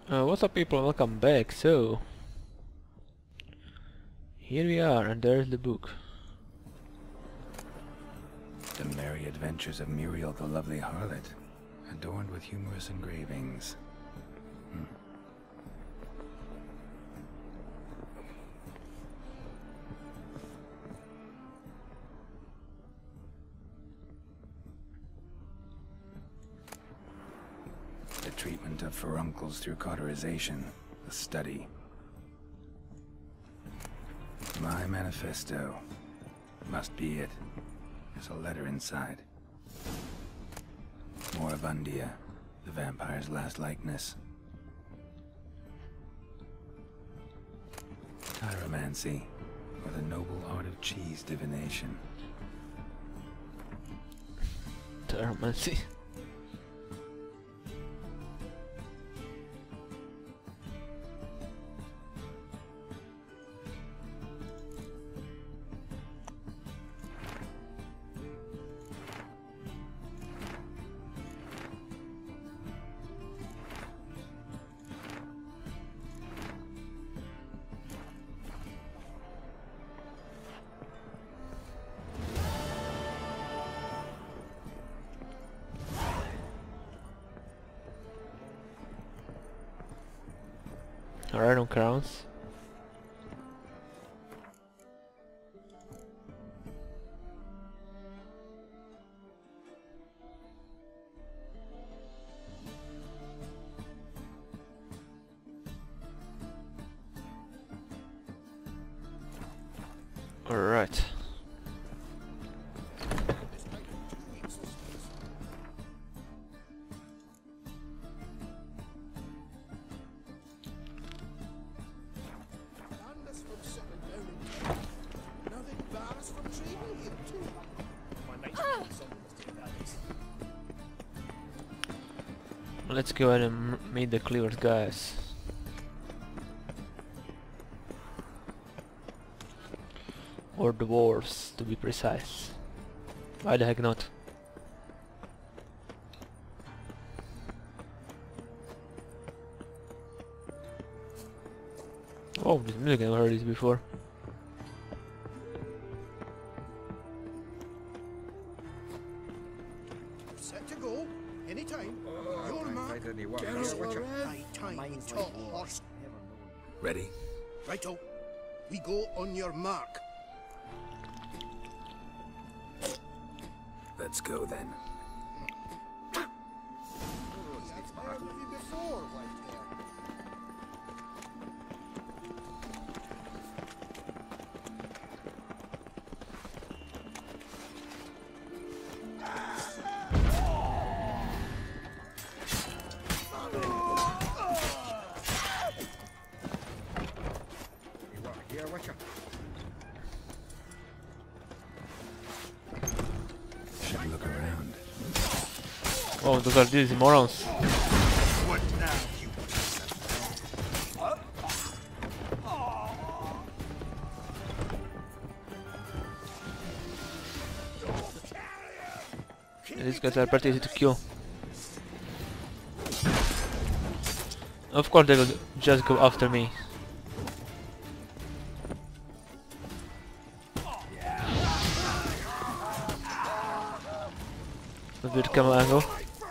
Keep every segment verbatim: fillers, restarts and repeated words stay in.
Uh, what's up, people? Welcome back. So, here we are, and there's the book. The Merry Adventures of Muriel the Lovely Harlot, adorned with humorous engravings. Hmm. The treatment of furuncles through cauterization, a study. My manifesto. Must be it. There's a letter inside. Moribundia, the vampire's last likeness. Tyromancy, or the noble art of cheese divination. Tyromancy. Random crowns. All right. Let's go ahead and m meet the cleared guys. Or dwarves, to be precise. Why the heck not? Oh, this music, I've heard this before. Set to go, anytime. Your mark, Geralt of Rivia, top horse. Ready? Righto, we go on your mark. Let's go then. Before, white hair. Should look around. Oh, those are these morons. What now, you? These guys are pretty easy to kill. Of course they will just go after me. A good camera angle.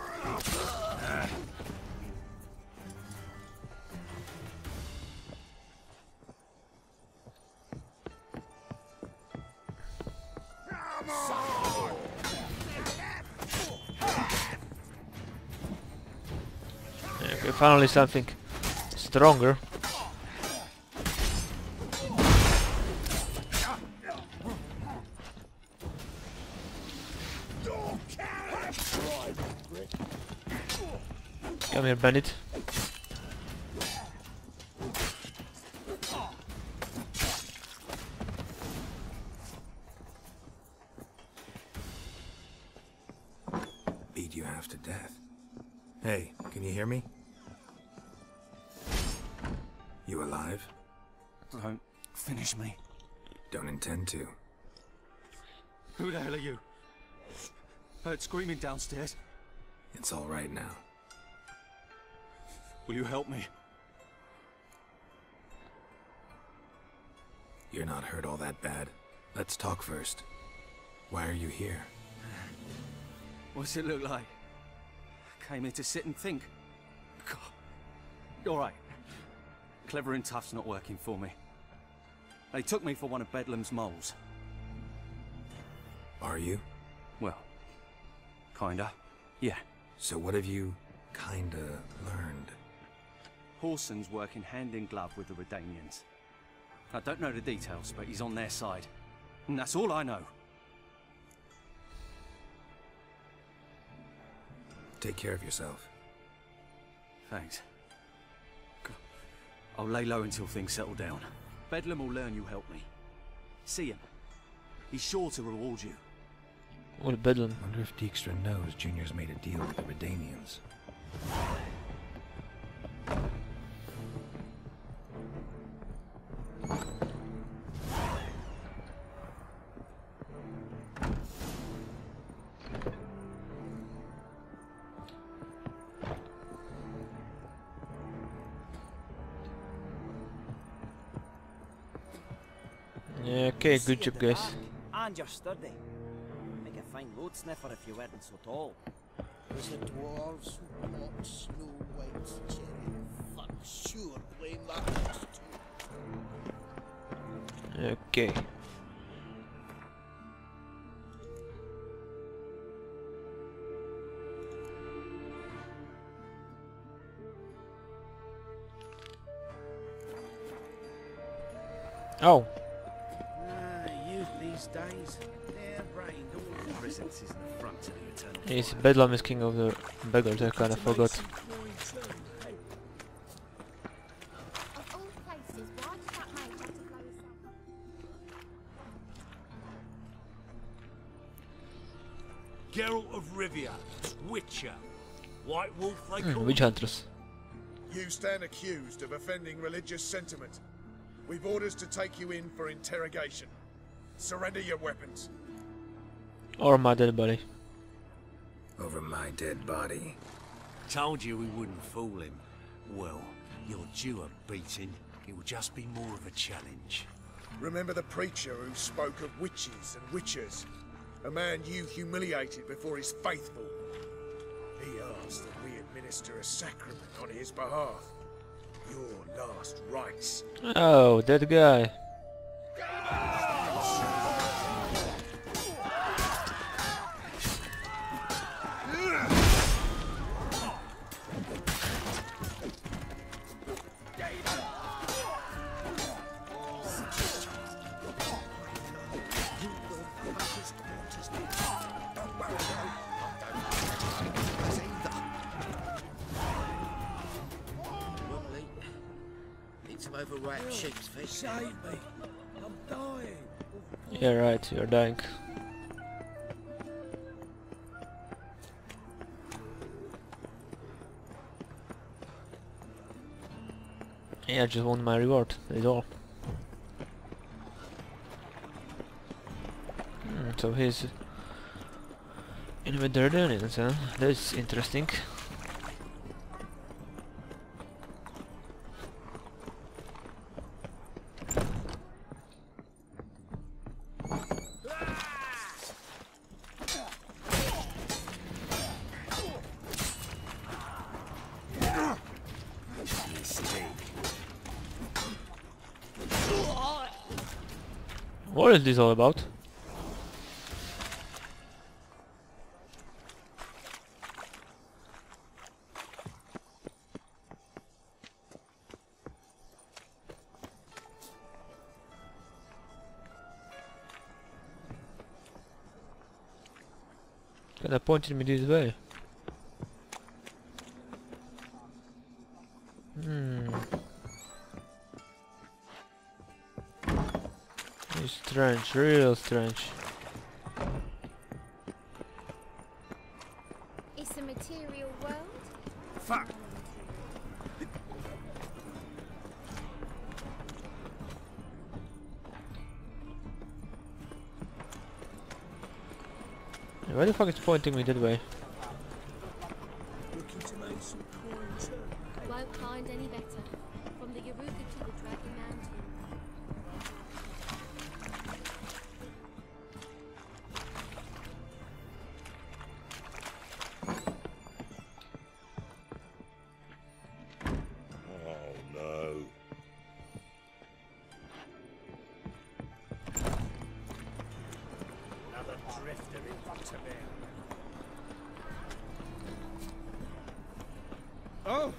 Okay, finally something stronger. Come here, bandit. Beat you half to death. Hey, can you hear me? You alive? Don't finish me. Don't intend to. Who the hell are you? Heard screaming downstairs. It's all right now. Will you help me? You're not hurt all that bad. Let's talk first. Why are you here? What's it look like? Came here to sit and think. God. Alright. Clever and tough's not working for me. They took me for one of Bedlam's moles. Are you? Well, kinda. Yeah. So what have you kinda learned? Horson's working hand in glove with the Redanians. I don't know the details, but he's on their side. And that's all I know. Take care of yourself. Thanks. I'll lay low until things settle down. Bedlam will learn you helped me. See him. He's sure to reward you. What Bedlam? Wonder if Dijkstra knows Junior's made a deal with the Redanians. Yeah, okay, good job, guys. And you're sturdy. Make a fine load sniffer if you weren't so tall. Was it dwarves who bought Snow White's cherry? Fuck, sure, blame that house too. Okay. Oh. These days, they're brained all presence is the front to the eternal. Yes, Bedlam is king of the beggars, I kinda forgot. Of all places, why did that mate have to blow himself up? Geralt of Rivia, Witcher, White Wolf they Hmm, call witch him. hunters. You stand accused of offending religious sentiment. We've orders to take you in for interrogation. Surrender your weapons. Or my dead body. Over my dead body. Told you we wouldn't fool him. Well, you're due a beating. It will just be more of a challenge. Remember the preacher who spoke of witches and witchers? A man you humiliated before his faithful. He asked that we administer a sacrament on his behalf. Your last rites. Oh, that guy. Need some overripe sheep's feet. Save me. I'm dying. Yeah, right, you're dying. Yeah, I just want my reward, that's all. Hmm, so he's in with the Redanians, huh? That's interesting. What is this all about? Kinda pointed me this way. Hmm. It's strange, real strange. It's a material world. Fuck! Why the fuck is pointing me that way? Looking to make some coin too. Won't find any better. From the Yaruka to the Dragon Mountain. Oh!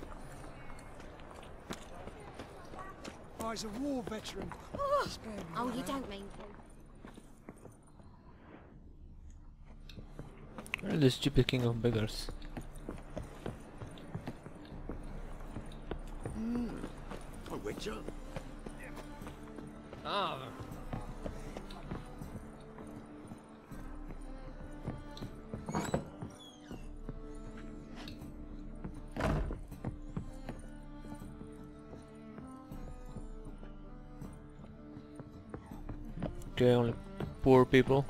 Oh, he's a war veteran. Spare me, Oh, you man. don't mean to. Where is the stupid king of beggars? A witcher? Ah. Okay, only poor people.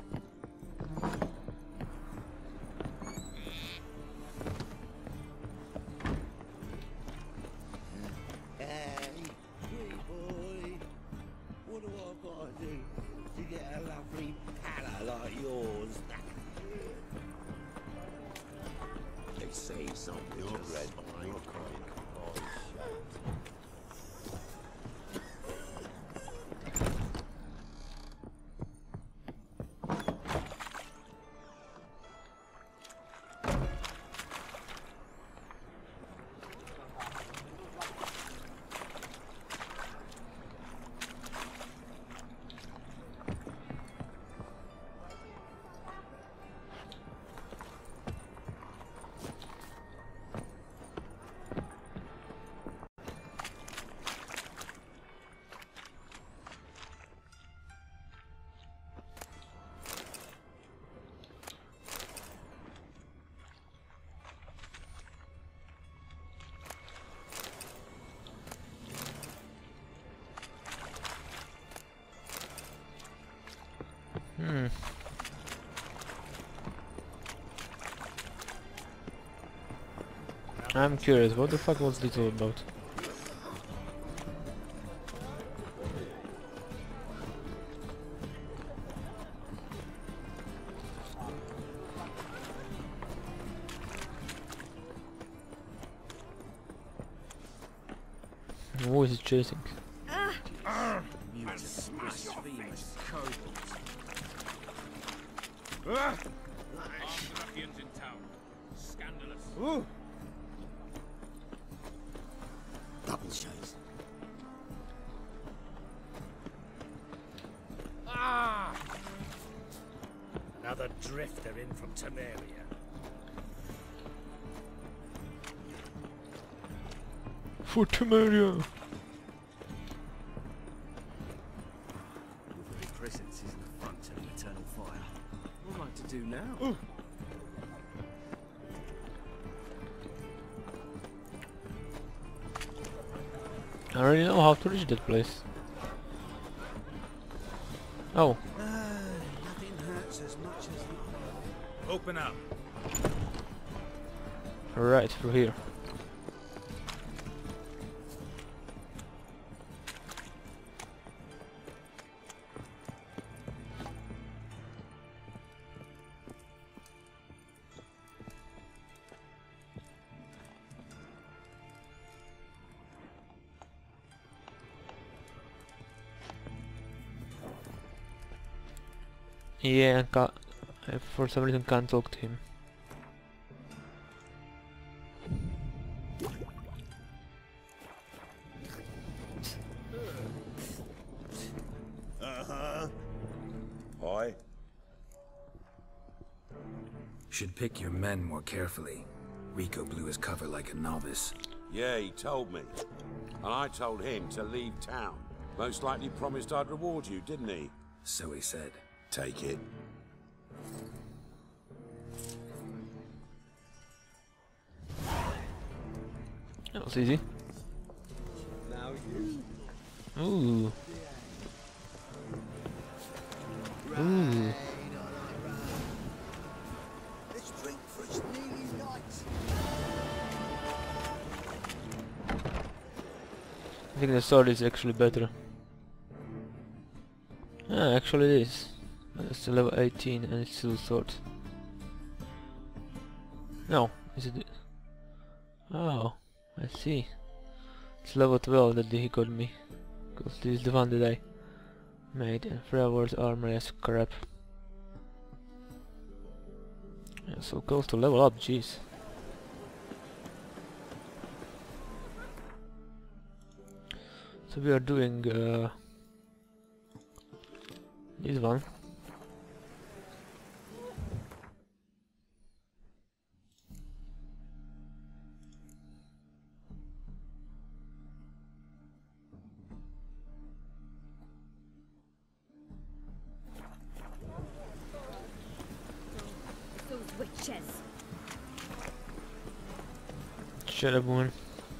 Hey, pretty boy, what do I gotta do to get a lovely pala like yours? They say something red fine. Hmm. I'm curious, what the fuck was this all about? Who is it chasing? Ooh. Double chase. Ah! Another drifter in from Temeria. For Temeria! Your very presence is an affront to the eternal fire. What am I to do now? Ooh. I already know how to reach that place. Oh, Uh, nothing hurts as much as love. Open up. right through here. Yeah, I ca- I for some reason can't talk to him. Uh-huh. Hi. Should pick your men more carefully. Rico blew his cover like a novice. Yeah, he told me. And I told him to leave town. Most likely promised I'd reward you, didn't he? So he said. Take it. That was easy. Now you. Ooh. Ooh. Let's drink for it's nearly night. I think the sword is actually better. Ah, actually it is. It's level eighteen and it's still sword. No, is it? Oh, I see. It's level twelve that he got me. Because this is the one that I made, and Freya's armor is crap. So close to level up, jeez. So we are doing uh, this one. Witches. Shut up, woman.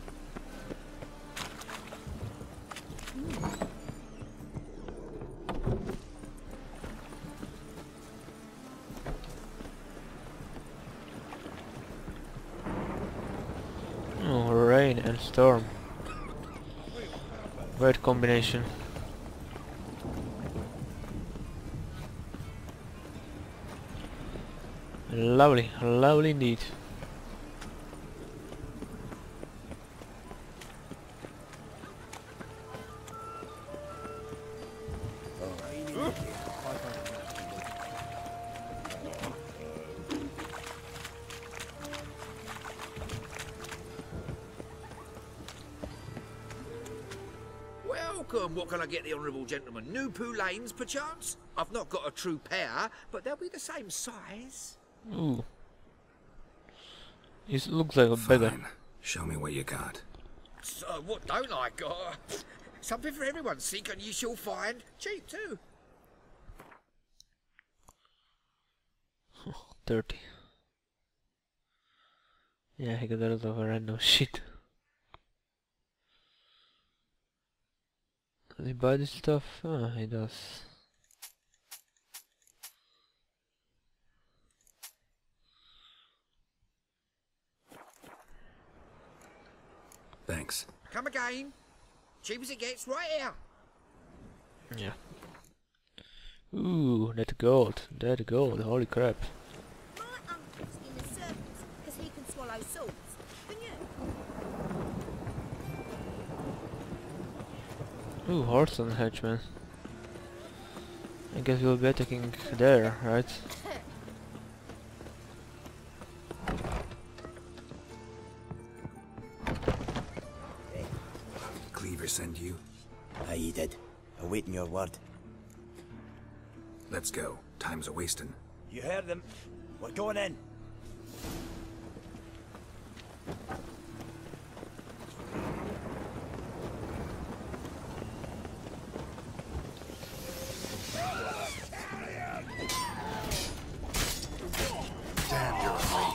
Oh, rain and storm. Weird combination. Lovely, lovely indeed. Welcome. What can I get the honourable gentleman? New poulaines, perchance? I've not got a true pair, but they'll be the same size. Ooh. It looks like a beggar. Show me what you got. So, what don't I got? Something for everyone. Seek and you shall find. Cheap, too. thirty. Yeah, he got a lot of random shit. Does he buy this stuff? Ah, he does. Thanks. Come again. Cheap as it gets, right here. Yeah. Ooh, that gold. That gold. Holy crap. My uncle's in the circus because he can swallow swords. Can you? Ooh, horse and henchman. I guess we'll be attacking there, right? Cleaver send you? Aye, he did. Awaiting your word. Let's go. Time's a wasting. You heard them. We're going in. Damn, you're afraid.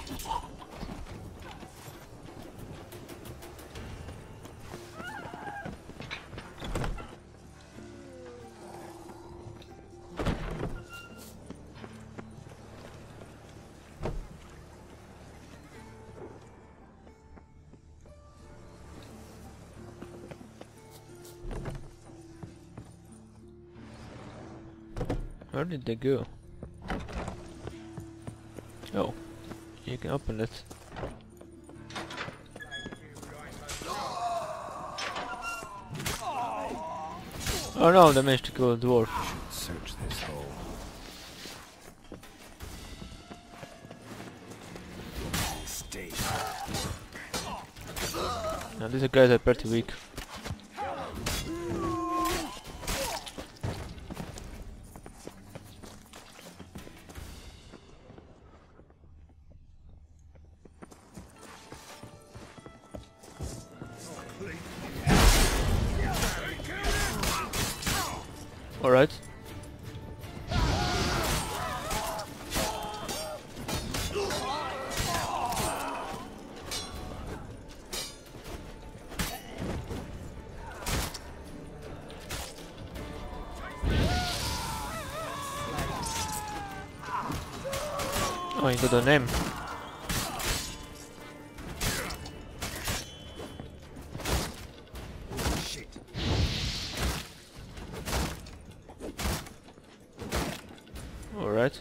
Where did they go? Oh, you can open it. Oh no, they managed to kill a dwarf. Search this hole. Stay. Now these guys are pretty weak. Alright. Oh, you got a name. Alright.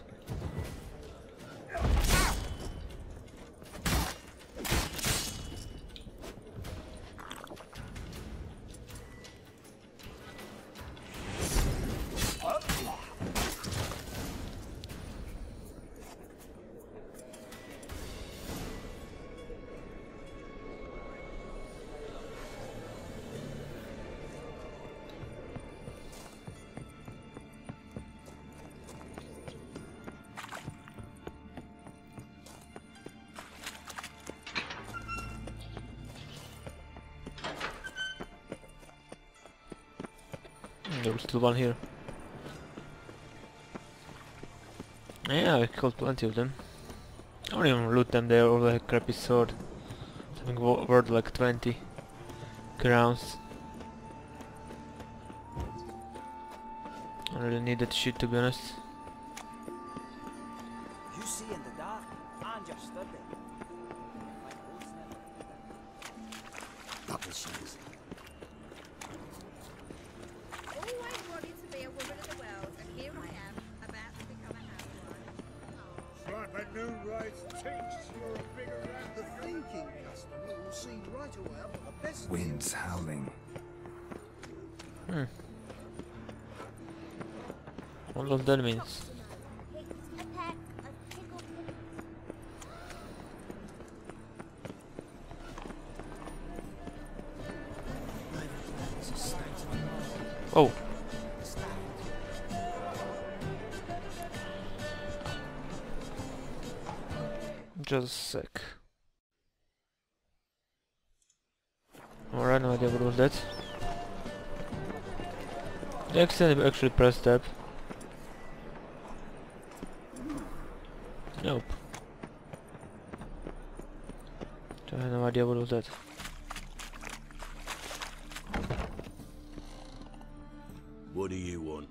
There was still one here. Yeah, I killed plenty of them. I don't even loot them, they're all like a crappy sword. Something wo worth like twenty crowns. I really need that shit, to be honest. You see in the dark, and you're stood there. Double shoes. Always wanted to be a woman of the world, and here I am, about to become a housewife. Slap a new rice teats, you're a bigger rat. The thinking customer will see right away the best Winds howling. Hmm. What does that mean? It's a pack of tickled Oh. Just a sec. Alright, no idea what was that. I accidentally actually pressed tab. Nope. I have no idea what was that. What do you want?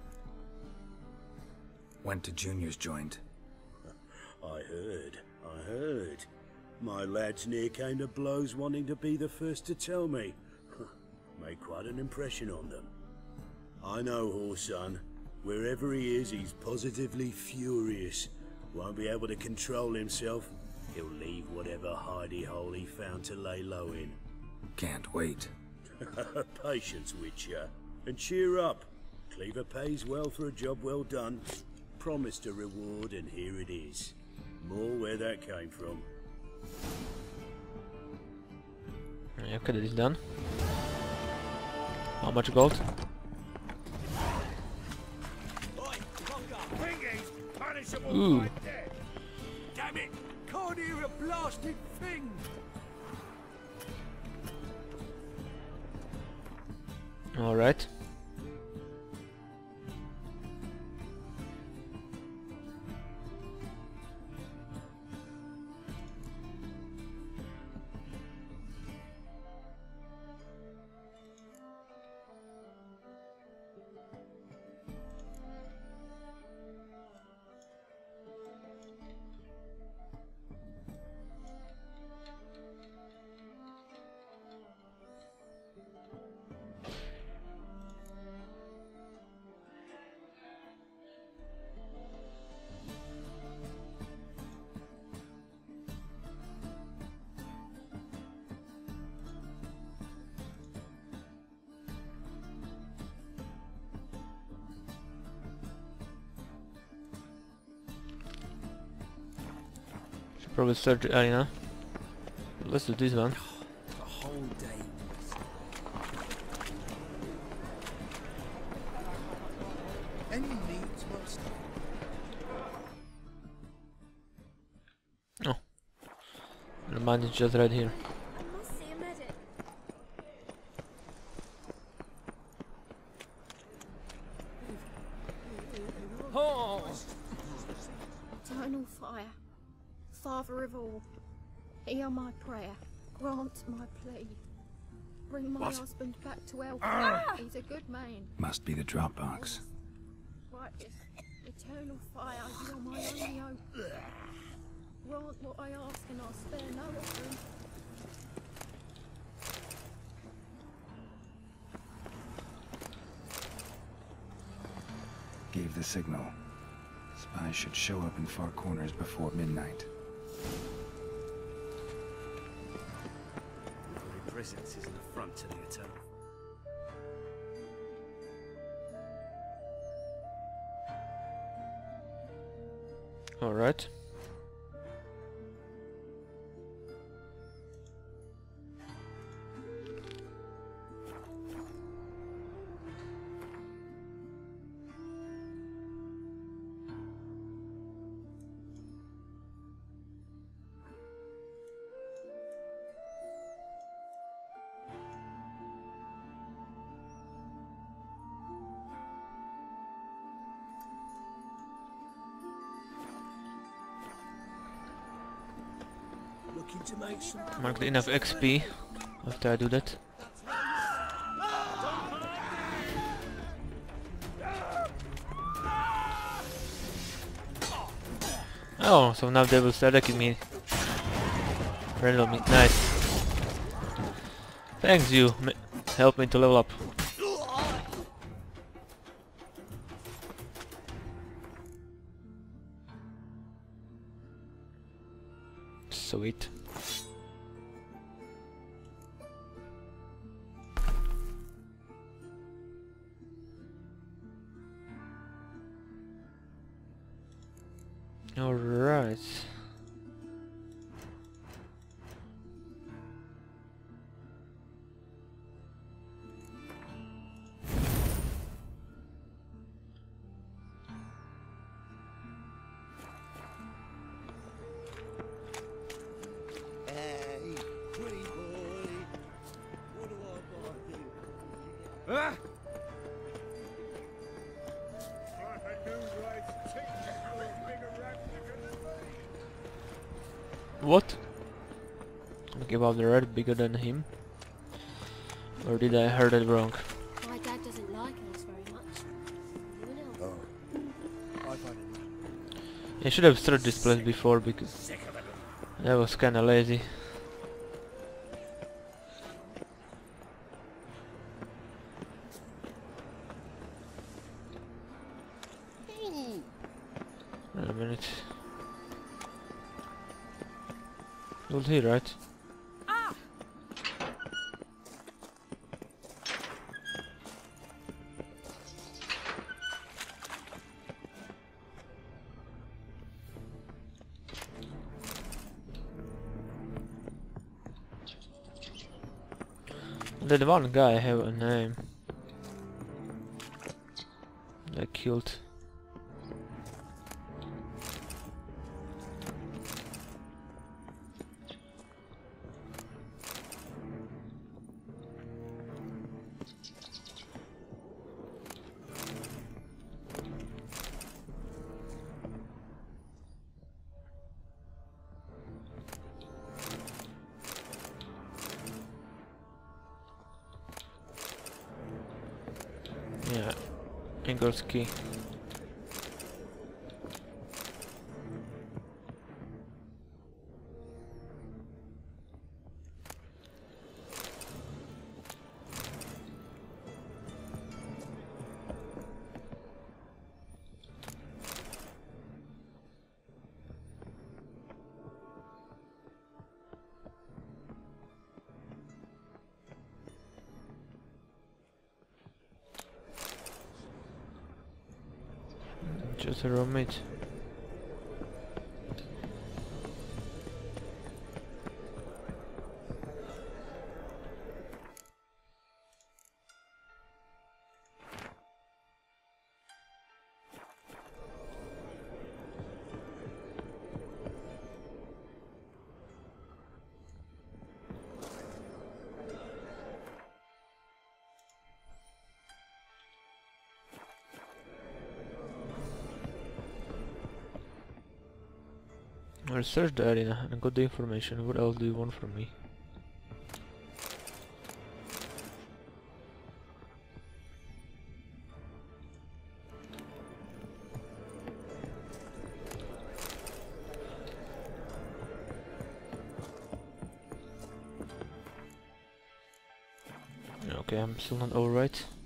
Went to Junior's joint. I heard, I heard. My lads near came to blows wanting to be the first to tell me. Made quite an impression on them. I know Horson. Wherever he is, he's positively furious. Won't be able to control himself. He'll leave whatever hidey hole he found to lay low in. Can't wait. Patience, Witcher. And cheer up. Cleaver pays well for a job well done. Promised a reward, and here it is. More where that came from. Okay, that is done. How much gold? Ooh. Damn it! Can't hear a blasted thing! Alright. Probably search the arena. Let's do this one. The whole day. Any needs must. Oh. The mine is just right here. I must see a medic. Oh! Eternal fire. Father of all, hear my prayer, grant my plea. Bring my What? husband back to health. Ah! He's a good man. Must be the drop box. Righteous, eternal fire, you're my only hope. Grant what I ask and I'll spare no offering. Gave the signal. Spies should show up in far corners before midnight. Your presence is an affront to the Eternal. Alright. need to make some... Marked enough X P after I do that. Oh, so now they will start attacking me. Randomly, nice. Thanks you, M help me to level up. Sweet. All right. Hey, pretty boy. What do I gotta do? Ah! What? Okay, well, the red bigger than him. Or did I hear that wrong? My dad doesn't like us very much. Anyone else? Oh. I find it. I should have started this place before because I was kinda lazy. Wait a minute. It was here, right? That one guy have a name. I killed. Yeah, Ingol's key. Just a roommate. I researched the area and got the information. What else do you want from me? Okay, I'm still not alright.